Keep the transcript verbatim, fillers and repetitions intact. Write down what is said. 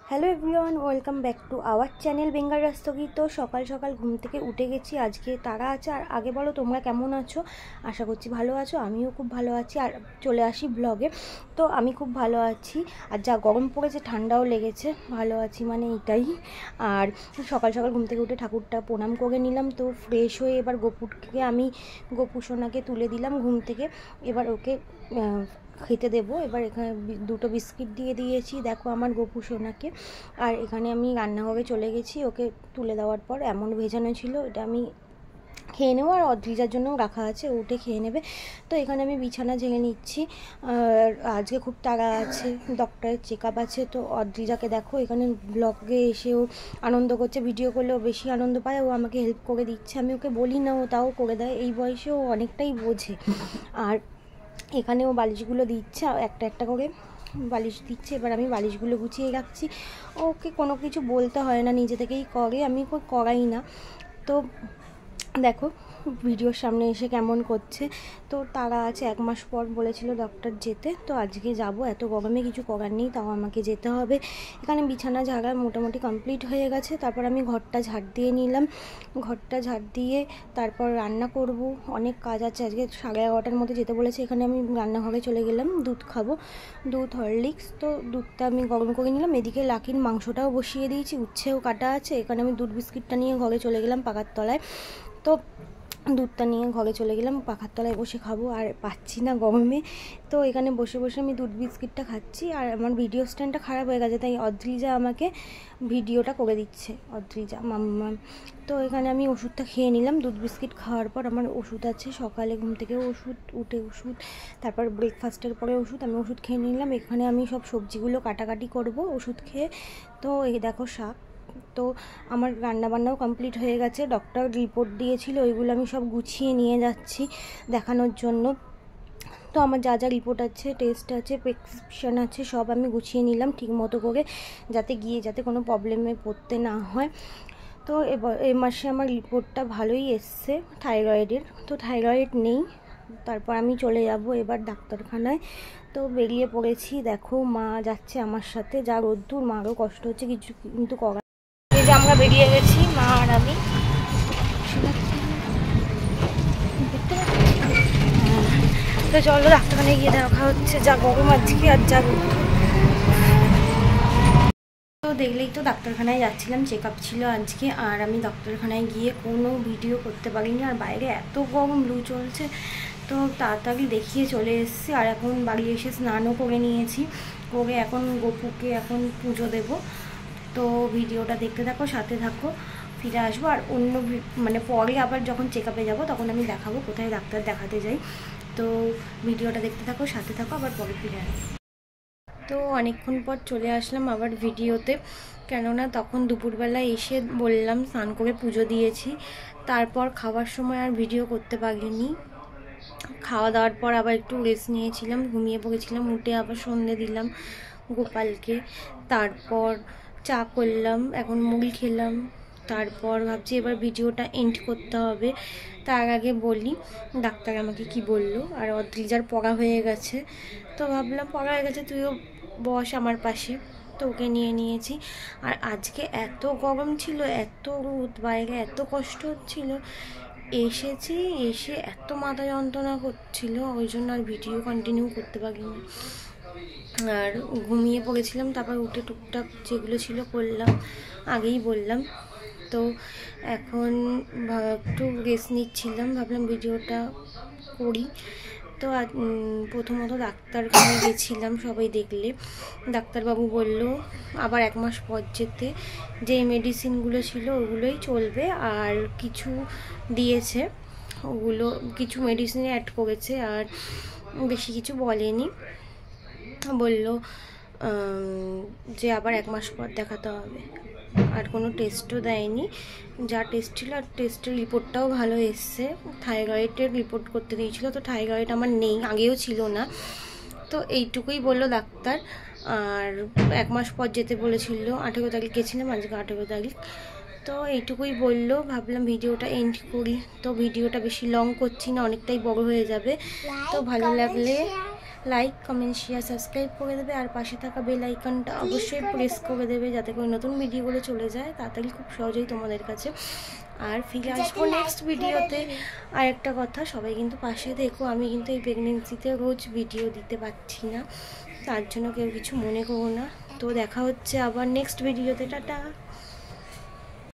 Hello everyone, welcome back to our channel Bengal Rastogi. তো সকাল সকাল ঘুম থেকে উঠে গেছি, আজকে তারা আছে। আর আগে বলো তোমরা কেমন আছো? আশা করছি ভালো আছো, আমিও খুব ভালো আছি। আর চলে আসি ব্লগে। তো আমি খুব ভালো আছি, আর যা গরম পড়েছে ঠান্ডাও লেগেছে, ভালো আছি মানে এটাই। আর সকাল সকাল ঘুম থেকে উঠে ঠাকুরটা প্রণাম করে নিলাম। তো ফ্রেশ হয়ে এবার গোপুরকে আমি গোপু সোনাকে তুলে দিলাম ঘুম থেকে। এবার ওকে খেতে দেবো। এবার এখানে দুটো বিস্কিট দিয়ে দিয়েছি দেখো আমার গোপু সোনাকে। আর এখানে আমি রান্নাঘরে চলে গেছি, ওকে তুলে দেওয়ার পর এমন ভেজানো ছিল, এটা আমি খেয়ে নেবো। আর অদ্রিজার জন্য রাখা আছে, উঠে খেয়ে নেবে। তো এখানে আমি বিছানা ঝেড়ে নিচ্ছি। আর আজকে খুব তাড়া আছে, ডক্টরের চেক আপ আছে। তো অদ্রিজাকে দেখো এখানে ব্লগে এসেও আনন্দ করছে, ভিডিও করলেও বেশি আনন্দ পায়। ও আমাকে হেল্প করে দিচ্ছে, আমি ওকে বলি না, ও তাও করে দেয়। এই বয়সেও অনেকটাই বোঝে। আর এখানেও বালিশগুলো দিচ্ছে, একটা একটা করে বালিশ দিচ্ছে। এবার আমি বালিশগুলো গুছিয়ে রাখছি। ওকে কোনো কিছু বলতে হয় না, নিজে থেকেই করে, আমি করাই না। তো দেখো ভিডিওর সামনে এসে কেমন করছে। তো তারা আছে, এক মাস পর বলেছিল ডক্টর যেতে, তো আজকে যাব। এত গরমে কিছু করার নেই, তাও আমাকে যেতে হবে। এখানে বিছানা ঝাড়া মোটামুটি কমপ্লিট হয়ে গেছে। তারপর আমি ঘরটা ঝাড় দিয়ে নিলাম। ঘরটা ঝাড় দিয়ে তারপর রান্না করব, অনেক কাজ আছে। আজকে সাড়ে এগারোটার মধ্যে যেতে বলেছে। এখানে আমি রান্নাঘরে চলে গেলাম, দুধ খাবো, দুধ হরলিক্স। তো দুধটা আমি গরম করে নিলাম। এদিকে লাকির মাংসটাও বসিয়ে দিয়েছি, উচ্ছেও কাটা আছে। এখানে আমি দুধ বিস্কিটটা নিয়ে ঘরে চলে গেলাম পাখার তলায়। তো দুধটা নিয়ে ঘরে চলে গেলাম, পাখার তলায় বসে খাবো, আর পাচ্ছি না গরমে। তো এখানে বসে বসে আমি দুধ বিস্কিটটা খাচ্ছি। আর আমার ভিডিও স্ট্যান্ডটা খারাপ হয়ে গেছে, তাই অদ্রিজা আমাকে ভিডিওটা করে দিচ্ছে, অদ্রিজা মাম্মা। তো এখানে আমি ওষুধটা খেয়ে নিলাম। দুধ বিস্কিট খাওয়ার পর আমার ওষুধ আছে, সকালে ঘুম থেকে ওষুধ, উঠে ওষুধ, তারপর ব্রেকফাস্টের পরে ওষুধ। আমি ওষুধ খেয়ে নিলাম। এখানে আমি সব সবজিগুলো কাটাকাটি করব ওষুধ খেয়ে। তো এই দেখো শাক। তো আমার রান্নাবান্নাও কমপ্লিট হয়ে গেছে। ডক্টর রিপোর্ট দিয়েছিল, ওইগুলো আমি সব গুছিয়ে নিয়ে যাচ্ছি দেখানোর জন্য। তো আমার যা যা রিপোর্ট আছে, টেস্ট আছে, প্রেসক্রিপশন আছে, সব আমি গুছিয়ে নিলাম ঠিক মতো করে, যাতে গিয়ে যাতে কোনো প্রবলেমে পড়তে না হয়। তো এবার এই মাসে আমার রিপোর্টটা ভালোই এসছে থাইরয়েডের। তো থাইরয়েড নেই। তারপর আমি চলে যাব এবার ডাক্তারখানায়। তো বেরিয়ে পড়েছি, দেখো মা যাচ্ছে আমার সাথে। যা রোদ্দুর, মারও কষ্ট হচ্ছে কিছু কিন্তু করার। এই যে আমরা বেরিয়ে গেছি, মা আর আমি। তো চলো ডাক্তারখানায় গিয়ে দেখা হচ্ছে। যা গরম আজকে, আর যা তো দেখলেই তো ডাক্তারখানায় যাচ্ছিলাম, চেক আপ ছিল আজকে। আর আমি ডাক্তারখানায় গিয়ে কোনো ভিডিও করতে পারিনি। আর বাইরে এত গরম, লু চলছে। তো তাড়াতাড়ি দেখিয়ে চলে এসেছি। আর এখন বাড়ি এসে স্নানও করে নিয়েছি, করে এখন গোপুকে এখন পুজো দেব। তো ভিডিওটা দেখতে থাকো, সাথে থাকো, ফিরে আসবো। আর অন্য মানে পরে আবার যখন চেক আপে যাবো তখন আমি দেখাবো কোথায় ডাক্তার দেখাতে যাই। তো ভিডিওটা দেখতে থাকো, সাথে থাকো, আবার পরে ফিরে আসবো। তো অনেকক্ষণ পর চলে আসলাম আবার ভিডিওতে, কেননা তখন দুপুরবেলা এসে বললাম স্নান করে পুজো দিয়েছি। তারপর খাওয়ার সময় আর ভিডিও করতে পারিনি। খাওয়া দাওয়ার পর আবার একটু রেস্ট নিয়েছিলাম, ঘুমিয়ে পড়েছিলাম। উঠে আবার সন্ধে দিলাম গোপালকে। তারপর চা করলাম, এখন মুড়ি খেলাম। তারপর ভাবছি এবার ভিডিওটা এন্ড করতে হবে। তার আগে বলি ডাক্তার আমাকে কি বললো। আর অদ্রিজার পড়া হয়ে গেছে, তো ভাবলাম পড়া হয়ে গেছে তুইও বস আমার পাশে। তো ওকে নিয়ে নিয়েছি। আর আজকে এত গরম ছিল, এত রোদ, বাইরে এত কষ্ট হচ্ছিল। এসেছি, এসে এত মাথা যন্ত্রণা করছিল, ওই জন্য আর ভিডিও কন্টিনিউ করতে পারিনি। আর ঘুমিয়ে পড়েছিলাম। তারপর উঠে টুকটাক যেগুলো ছিল করলাম, আগেই বললাম। তো এখন একটু রেস্ট নিচ্ছিলাম, ভাবলাম ভিডিওটা করি। তো প্রথমত ডাক্তারখানায় গেছিলাম, সবাই দেখলে। ডাক্তারবাবু বলল আবার এক মাস পর যেতে, যেই মেডিসিনগুলো ছিল ওগুলোই চলবে। আর কিছু দিয়েছে, ওগুলো কিছু মেডিসিনে অ্যাড করেছে, আর বেশি কিছু বলেনি। বলল যে আবার এক মাস পর দেখাতে হবে। আর কোনো টেস্টও দেয়নি, যা টেস্ট ছিল। আর টেস্টের রিপোর্টটাও ভালো এসছে। থাইরয়েডের রিপোর্ট করতে দিয়েছিল, তো থাইরয়েড আমার নেই, আগেও ছিল না। তো এইটুকুই বললো ডাক্তার। আর এক মাস পর যেতে বলেছিল, আঠেরো তারিখ গেছিলাম, আজকে আঠেরো তারিখ। তো এইটুকুই বললো, ভাবলাম ভিডিওটা এন্ড করি। তো ভিডিওটা বেশি লং করছি না, অনেকটাই বড় হয়ে যাবে। তো ভালো লাগলে লাইক কমেন্ট শেয়ার সাবস্ক্রাইব করে দেবে, আর পাশে থাকা বেল আইকনটা অবশ্যই প্রেস করে দেবে যাতে করে নতুন ভিডিওগুলো চলে যায় তাড়াতাড়ি খুব সহজেই তোমাদের কাছে। আর ফিরে আসবো নেক্সট ভিডিওতে। আর একটা কথা, সবাই কিন্তু পাশে দেখো, আমি কিন্তু এই প্রেগনেন্সিতে রোজ ভিডিও দিতে পারছি না, তার জন্য কেউ কিছু মনে করো না। তো দেখা হচ্ছে আবার নেক্সট ভিডিওতে, টাটা।